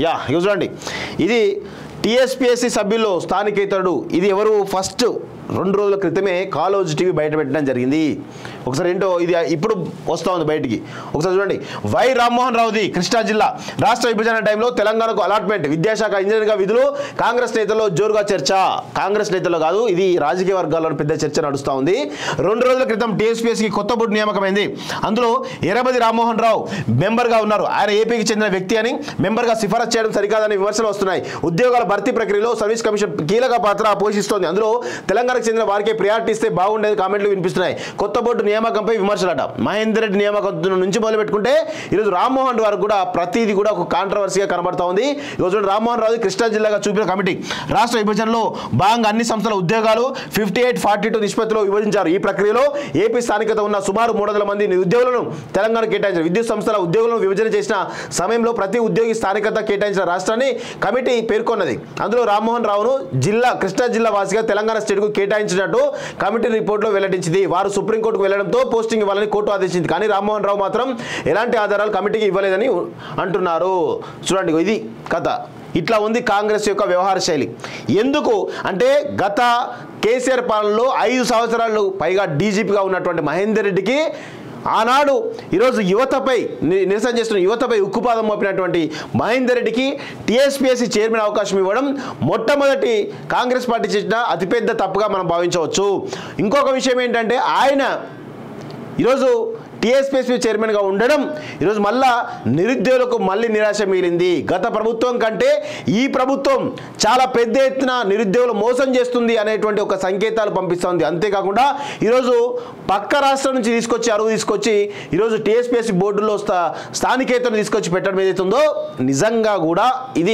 చూడండి ఇది టీఎస్పీఎస్సీ సభ్యుల్లో స్థానికేతరుడు ఇది ఎవరు ఫస్ట్ 2 రోజుల క్రితమే కాలోజ్ టీవీ బయట పెట్టడం జరిగింది. ఒకసారి ఏంటో ఇది ఇప్పుడు వస్తూ ఉంది బయటికి. ఒకసారి చూడండి. వై రామ్మోహన్ రావుది కృష్ణా జిల్లా రాష్ట్ర విభజన టైంలో తెలంగాణకు అలాట్మెంట్ విద్యాశాఖ ఇంజనీర్గా విధులు కాంగ్రెస్ నేతల్లో జోరుగా చర్చ. కాంగ్రెస్ నేతల్లో కాదు, ఇది రాజకీయ వర్గాల్లో పెద్ద చర్చ నడుస్తూ ఉంది. 2 రోజుల క్రితం టీఎస్పీఎస్సీకి కొత్త బోర్డు నియామకమైంది. అందులో ఎర్రబది రామ్మోహన్ రావు మెంబర్గా ఉన్నారు. ఆయన ఏపీకి చెందిన వ్యక్తి అని మెంబర్గా సిఫారసు చేయడం సరికాదని విమర్శలు వస్తున్నాయి. ఉద్యోగాల భర్తీ ప్రక్రియలో సర్వీస్ కమిషన్ కీలక పాత్ర పోషిస్తోంది. అందులో తెలంగాణకు చెందిన వారికి ప్రియారిటీ ఇస్తే బాగుండేది కామెంట్లు వినిపిస్తున్నాయి. కొత్త బోర్డు నియామకంపై విమర్శలట. మహేందర్ రెడ్డి నియామకం నుంచి మొదలు పెట్టుకుంటే ఈరోజు రామ్మోహన్ వరకు కూడా ప్రతిదీ కూడా ఒక కాంట్రవర్సీగా కనబడతా ఉంది. ఈరోజు రామ్మోహన్ రావు కృష్ణా జిల్లాగా చూపిన కమిటీ రాష్ట్ర విభజనలో భాగంగా అన్ని సంస్థల ఉద్యోగాలు 58-42 నిష్పత్తిలో విభజించారు. ఈ ప్రక్రియలో ఏపీ స్థానికత ఉన్న సుమారు 300 మంది ఉద్యోగులను తెలంగాణ కేటాయించారు. విద్యుత్ సంస్థల ఉద్యోగులను విభజన చేసిన సమయంలో ప్రతి ఉద్యోగి స్థానికత కేటాయించిన రాష్ట్రాన్ని కమిటీ పేర్కొన్నది. అందులో రామ్మోహన్ రావును కృష్ణా జిల్లా వాసిగా తెలంగాణ స్టేట్కు కేటాయించినట్టు కమిటీ రిపోర్టులో వెల్లడించింది. వారు సుప్రీంకోర్టుకు వెళ్లడంతో పోస్టింగ్ ఇవ్వాలని కోర్టు ఆదేశించింది. కానీ రామ్మోహన్ రావు మాత్రం ఎలాంటి ఆధారాలు కమిటీకి ఇవ్వలేదని అంటున్నారు. చూడండి ఇది కథ. ఇట్లా ఉంది కాంగ్రెస్ యొక్క వ్యవహార శైలి. ఎందుకు అంటే గత కేసీఆర్ పాలనలో 5 సంవత్సరాలు పైగా డీజీపీగా ఉన్నటువంటి మహేందర్ రెడ్డికి ఆనాడు ఈరోజు యువతపై నిరసన చేస్తున్న యువతపై ఉక్కుపాదం మోపినటువంటి మహేందర్ రెడ్డికి టీఎస్పీఎస్సీ చైర్మన్ అవకాశం ఇవ్వడం మొట్టమొదటి కాంగ్రెస్ పార్టీ చేసిన అతిపెద్ద తప్పుగా మనం భావించవచ్చు. ఇంకొక విషయం ఏంటంటే ఆయన ఈరోజు టీఎస్పీఎస్సీ చైర్మన్గా ఉండడం ఈరోజు మళ్ళా నిరుద్యోగులకు మళ్ళీ నిరాశ మిగిలింది. గత ప్రభుత్వం కంటే ఈ ప్రభుత్వం చాలా పెద్ద ఎత్తున నిరుద్యోగులు మోసం చేస్తుంది అనేటువంటి ఒక సంకేతాలు పంపిస్తుంది. అంతేకాకుండా ఈరోజు పక్క రాష్ట్రం నుంచి తీసుకొచ్చి ఈరోజు టీఎస్పీఎస్సీ బోర్డులో స్థానికేతను తీసుకొచ్చి పెట్టడం ఏదైతుందో నిజంగా కూడా ఇది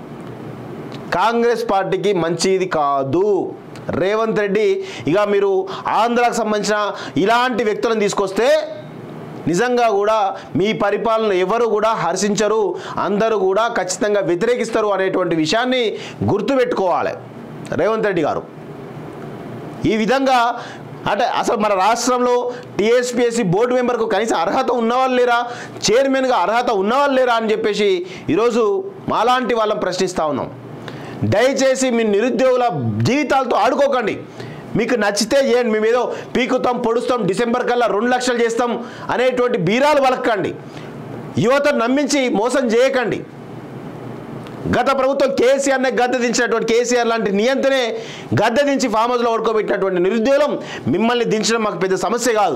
కాంగ్రెస్ పార్టీకి మంచిది కాదు. రేవంత్ రెడ్డి ఇక మీరు ఆంధ్రాకు సంబంధించిన ఇలాంటి వ్యక్తులను తీసుకొస్తే నిజంగా కూడా మీ పరిపాలన ఎవరు కూడా హర్షించరు, అందరూ కూడా ఖచ్చితంగా వ్యతిరేకిస్తారు అనేటువంటి విషయాన్ని గుర్తుపెట్టుకోవాలి రేవంత్ రెడ్డి గారు. ఈ విధంగా అంటే అసలు మన రాష్ట్రంలో టీఎస్పీఎస్సీ బోర్డు మెంబర్కు కనీసం అర్హత ఉన్నవాళ్ళు లేరా, చైర్మన్గా అర్హత ఉన్నవాళ్ళు లేరా అని చెప్పేసి ఈరోజు మాలాంటి వాళ్ళని ప్రశ్నిస్తూ ఉన్నాం. దయచేసి మీ నిరుద్యోగుల జీవితాలతో ఆడుకోకండి. మీకు నచ్చితే చేయండి, మేము ఏదో పీకుతాం పొడుస్తాం డిసెంబర్ కల్లా 2 లక్షలు చేస్తాం అనేటువంటి బీరాలు వలక్కండి. యువతను నమ్మించి మోసం చేయకండి. గత ప్రభుత్వం కేసీఆర్నే గద్దె దించినటువంటి కేసీఆర్ లాంటి నియంత్రణే గద్దె దించి ఫామ్ హౌస్లో ఓడుకోబెట్టినటువంటి నిరుద్యోగం మిమ్మల్ని దించడం మాకు పెద్ద సమస్య కాదు.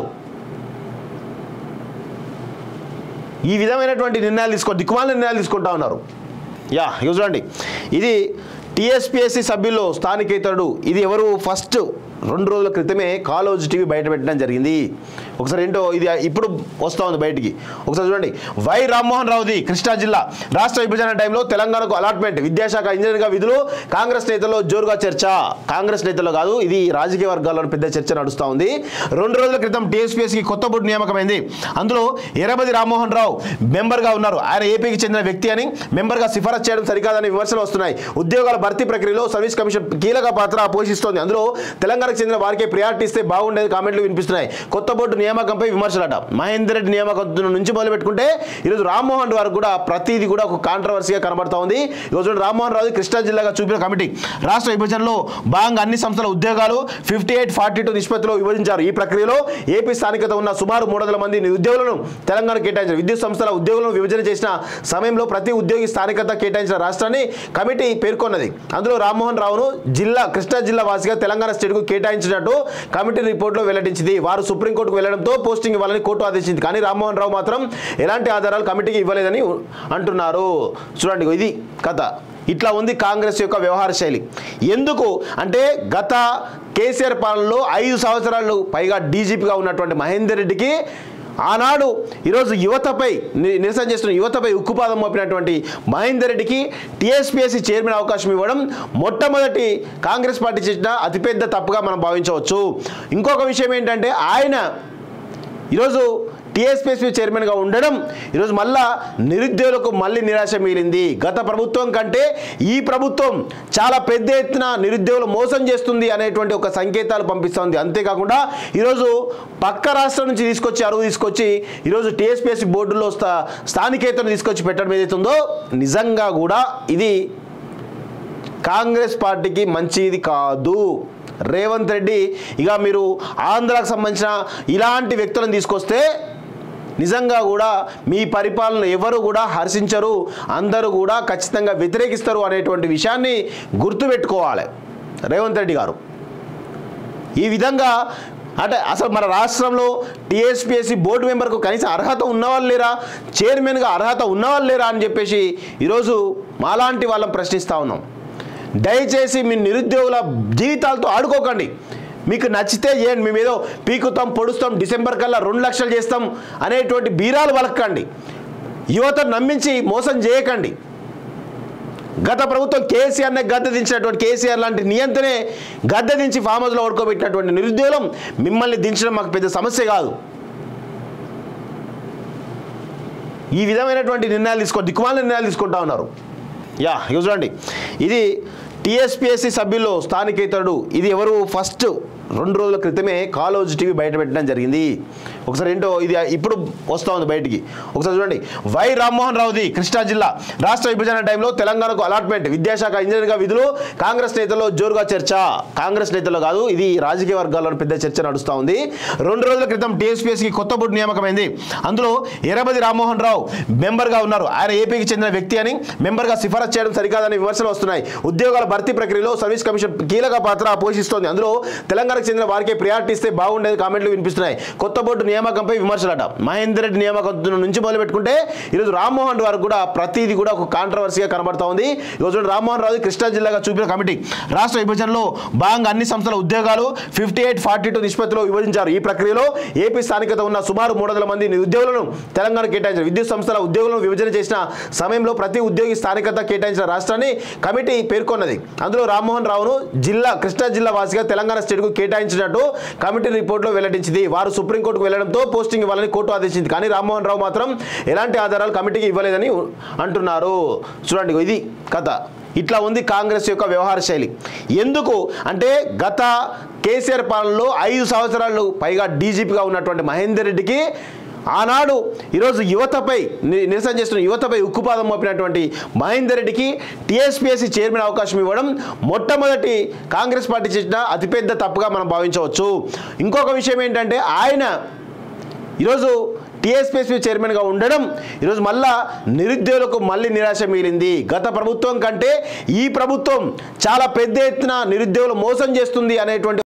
ఈ విధమైనటువంటి దిక్కుమాలిన నిర్ణయాలు తీసుకుంటా ఉన్నారు. చూడండి ఇది టీఎస్పీఎస్సీ సభ్యుల్లో స్థానికేతరుడు ఇది ఎవరు ఫస్ట్ 2 రోజుల క్రితమే కాలోజ్ టీవీ బయట పెట్టడం జరిగింది. ఒకసారి ఏంటో ఇది ఇప్పుడు వస్తూ ఉంది బయటికి. ఒకసారి చూడండి. వై రామ్మోహన్ రావుది కృష్ణా జిల్లా రాష్ట్ర విభజన టైంలో తెలంగాణకు అలాట్మెంట్ విద్యాశాఖ ఇంజనీర్గా విధులు కాంగ్రెస్ నేతల్లో జోరుగా చర్చ. కాంగ్రెస్ నేతల్లో కాదు, ఇది రాజకీయ వర్గాల్లో పెద్ద చర్చ నడుస్తూ ఉంది. 2 రోజుల క్రితం టీఎస్పీఎస్సీకి కొత్త బోర్డు నియామకమైంది. అందులో ఎర్రబది రామ్మోహన్ రావు మెంబర్గా ఉన్నారు. ఆయన ఏపీకి చెందిన వ్యక్తి అని మెంబర్గా సిఫారసు చేయడం సరికాదని విమర్శలు వస్తున్నాయి. ఉద్యోగాల భర్తీ ప్రక్రియలో సర్వీస్ కమిషన్ కీలక పాత్ర పోషిస్తోంది. అందులో తెలంగాణకు చెందిన వారికి ప్రియారిటీ ఇస్తే బాగుండేది కామెంట్లు వినిపిస్తున్నాయి. కొత్త బోర్డు నియామకంపై విమర్శలట. మహేందర్ రెడ్డి నియామకం నుంచి మొదలు పెట్టుకుంటే ఈరోజు రామ్మోహన్ వరకు కూడా ప్రతిదీ కూడా ఒక కాంట్రవర్సీగా కనబడతా ఉంది. ఈరోజు రామ్మోహన్ రావు కృష్ణా జిల్లాగా చూపిన కమిటీ రాష్ట్ర విభజనలో భాగంగా అన్ని సంస్థల ఉద్యోగాలు 58-42 నిష్పత్తిలో విభజించారు. ఈ ప్రక్రియలో ఏపీ స్థానికత ఉన్న సుమారు 300 మంది ఉద్యోగులను తెలంగాణ కేటాయించారు. విద్యుత్ సంస్థల ఉద్యోగులను విభజన చేసిన సమయంలో ప్రతి ఉద్యోగి స్థానికత కేటాయించిన రాష్ట్రాన్ని కమిటీ పేర్కొన్నది. అందులో రామ్మోహన్ రావును కృష్ణా జిల్లా వాసిగా తెలంగాణ స్టేట్కు కేటాయించినట్టు కమిటీ రిపోర్టులో వెల్లడించింది. వారు సుప్రీంకోర్టుకు వెళ్లడంతో పోస్టింగ్ ఇవ్వాలని కోర్టు ఆదేశించింది. కానీ రామ్మోహన్ రావు మాత్రం ఎలాంటి ఆధారాలు కమిటీకి ఇవ్వలేదని అంటున్నారు. చూడండి ఇది కథ. ఇట్లా ఉంది కాంగ్రెస్ యొక్క వ్యవహార శైలి. ఎందుకు అంటే గత కేసీఆర్ పాలనలో 5 సంవత్సరాలు పైగా డీజీపీగా ఉన్నటువంటి మహేందర్ రెడ్డికి ఆనాడు ఈరోజు యువతపై నిరసన చేస్తున్న యువతపై ఉక్కుపాదం మోపినటువంటి మహేందర్ రెడ్డికి టీఎస్పీఎస్సీ చైర్మన్ అవకాశం ఇవ్వడం మొట్టమొదటి కాంగ్రెస్ పార్టీ చేసిన అతిపెద్ద తప్పుగా మనం భావించవచ్చు. ఇంకొక విషయం ఏంటంటే ఆయన ఈరోజు టీఎస్పీఎస్సీ చైర్మన్గా ఉండడం ఈరోజు మళ్ళా నిరుద్యోగులకు మళ్ళీ నిరాశ మిగిలింది. గత ప్రభుత్వం కంటే ఈ ప్రభుత్వం చాలా పెద్ద ఎత్తున నిరుద్యోగులు మోసం చేస్తుంది అనేటువంటి ఒక సంకేతాలు పంపిస్తుంది. అంతేకాకుండా ఈరోజు పక్క రాష్ట్రం నుంచి తీసుకొచ్చి అరువు తీసుకొచ్చి ఈరోజు టీఎస్పీఎస్సీ బోర్డులో స్థానికేతను తీసుకొచ్చి పెట్టడం ఏదైతుందో నిజంగా కూడా ఇది కాంగ్రెస్ పార్టీకి మంచిది కాదు. రేవంత్ రెడ్డి ఇక మీరు ఆంధ్రాకు సంబంధించిన ఇలాంటి వ్యక్తులను తీసుకొస్తే నిజంగా కూడా మీ పరిపాలన ఎవరు కూడా హర్షించరు, అందరూ కూడా ఖచ్చితంగా వ్యతిరేకిస్తారు అనేటువంటి విషయాన్ని గుర్తుపెట్టుకోవాలి రేవంత్ రెడ్డి గారు. ఈ విధంగా అంటే అసలు మన రాష్ట్రంలో టీఎస్పీఎస్సీ బోర్డు మెంబర్కు కనీసం అర్హత ఉన్నవాళ్ళు లేరా, చైర్మన్గా అర్హత ఉన్నవాళ్ళు లేరా అని చెప్పేసి ఈరోజు మాలాంటి వాళ్ళని ప్రశ్నిస్తూ ఉన్నాం. దయచేసి మీ నిరుద్యోగుల జీవితాలతో ఆడుకోకండి. మీకు నచ్చితే చేయండి, మేము ఏదో పీకుతాం పొడుస్తాం డిసెంబర్ కల్లా 2 లక్షలు చేస్తాం అనేటువంటి బీరాలు వలక్కండి. యువతను నమ్మించి మోసం చేయకండి. గత ప్రభుత్వం కేసీఆర్నే గద్దె దించినటువంటి కేసీఆర్ లాంటి నియంత్రణే గద్దె దించి ఫామ్ హౌస్లో ఓడుకోబెట్టినటువంటి నిరుద్యోగులం మిమ్మల్ని దించడం మాకు పెద్ద సమస్య కాదు. ఈ విధమైనటువంటి నిర్ణయాలు దిక్కుమాల నిర్ణయాలు తీసుకుంటా ఉన్నారు. ఇక చూడండి, ఇది టీఎస్పీఎస్సీ సభ్యుల్లో స్థానికేతరుడు. ఇది ఎవరు ఫస్ట్ 2 రోజుల క్రితమే కాలోజ్ టీవీ బయట పెట్టడం జరిగింది. ఒకసారి ఏంటో ఇది ఇప్పుడు వస్తూ ఉంది బయటికి, ఒకసారి చూడండి. వై రామ్మోహన్ రావుది కృష్ణా జిల్లా రాష్ట్ర విభజన టైంలో తెలంగాణకు అలాట్మెంట్, విద్యాశాఖ ఇంజనీర్గా విధులు, కాంగ్రెస్ నేతల్లో జోరుగా చర్చ. కాంగ్రెస్ నేతల్లో కాదు, ఇది రాజకీయ వర్గాల్లో పెద్ద చర్చ నడుస్తూ ఉంది. 2 రోజుల క్రితం టీఎస్పీఎస్సీకి కొత్త బోర్డు నియామకమైంది. అందులో ఎర్రబది రామ్మోహన్ రావు మెంబర్గా ఉన్నారు. ఆయన ఏపీకి చెందిన వ్యక్తి అని మెంబర్గా సిఫారసు చేయడం సరికాదని విమర్శలు వస్తున్నాయి. ఉద్యోగాల భర్తీ ప్రక్రియలో సర్వీస్ కమిషన్ కీలక పాత్ర పోషిస్తోంది. అందులో తెలంగాణకు చెందిన వారికే ప్రియారిటీ ఇస్తే బాగుండేది కామెంట్లు వినిపిస్తున్నాయి. కొత్త బోర్డు నియామకంపై విమర్శలట. మహేందర్ రెడ్డి నియామకం నుంచి మొదలు పెట్టుకుంటే ఈరోజు రామ్మోహన్ రావు కూడా ప్రతిదీ కూడా ఒక కాంట్రవర్సీగా కనబడతా ఉంది. ఈరోజు రామ్మోహన్ రావు కృష్ణా జిల్లాగా చూపిన కమిటీ రాష్ట్ర విభజనలో భాగంగా అన్ని సంస్థల ఉద్యోగాలు 58-42 నిష్పత్తిలో విభజించారు. ఈ ప్రక్రియలో ఏపీ స్థానికత ఉన్న సుమారు 300 మంది ఉద్యోగులను తెలంగాణ కేటాయించారు. విద్యుత్ సంస్థల ఉద్యోగులను విభజన చేసిన సమయంలో ప్రతి ఉద్యోగి స్థానికత కేటాయించిన రాష్ట్రాన్ని కమిటీ పేర్కొన్నది. అందులో రామ్మోహన్ రావును కృష్ణా జిల్లా వాసిగా తెలంగాణ స్టేట్కు కేటాయించినట్టు కమిటీ రిపోర్టులో వెల్లడించింది. వారు సుప్రీంకోర్టుకు వెళ్లడంతో పోస్టింగ్ ఇవ్వాలని కోర్టు ఆదేశించింది. కానీ రామ్మోహన్ రావు మాత్రం ఎలాంటి ఆధారాలు కమిటీకి ఇవ్వలేదని అంటున్నారు. చూడండి, ఇది కథ. ఇట్లా ఉంది కాంగ్రెస్ యొక్క వ్యవహార శైలి. ఎందుకు అంటే గత కేసీఆర్ పాలనలో 5 సంవత్సరాలు పైగా డీజీపీగా ఉన్నటువంటి మహేందర్ రెడ్డికి ఆనాడు ఈరోజు యువతపై నిరసన చేస్తున్న యువతపై ఉక్కుపాదం మోపినటువంటి మహేందర్ రెడ్డికి టీఎస్పీఎస్సీ చైర్మన్ అవకాశం ఇవ్వడం మొట్టమొదటి కాంగ్రెస్ పార్టీ చేసిన అతిపెద్ద తప్పుగా మనం భావించవచ్చు. ఇంకొక విషయం ఏంటంటే ఆయన ఈరోజు టీఎస్పీఎస్సీ చైర్మన్గా ఉండడం ఈరోజు మళ్ళా నిరుద్యోగులకు మళ్ళీ నిరాశ మిగిలింది. గత ప్రభుత్వం కంటే ఈ ప్రభుత్వం చాలా పెద్ద ఎత్తున నిరుద్యోగులు మోసం చేస్తుంది అనేటువంటి